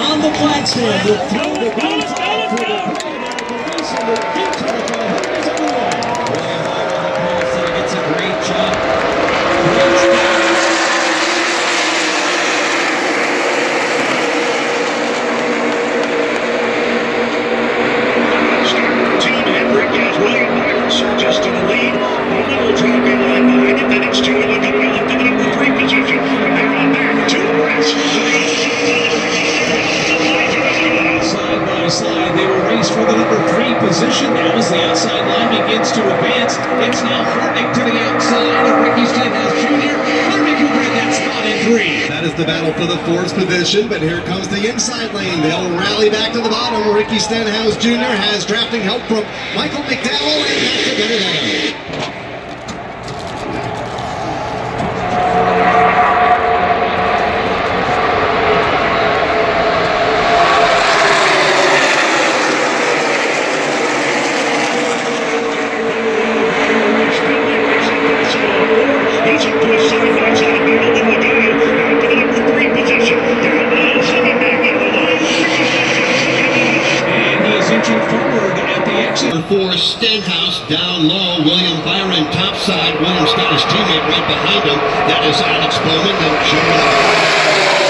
on the flag stand will throw the goal flag for the racing the big 25 is underway. William Byron on the pass and gets a great job. Team Hendrick has William Byron surges to the lead. A little dropping line behind it, then it's two in the middle up to the number 3 position. And they're on there to the rest. Side by side, they will race for the number 3 position now as the outside line begins to advance. It's now Hartnick to the outside of Ricky Stenhouse Jr. Hartnick will grab that spot in 3. That is the battle for the 4th position, but here comes the inside lane. They'll rally back to the bottom. Ricky Stenhouse Jr. has drafting help from Michael McDowell, and that's the better than. For Stenhouse, down low, William Byron topside. William's got his teammate right behind him. That is Alex Bowman and Jeremy.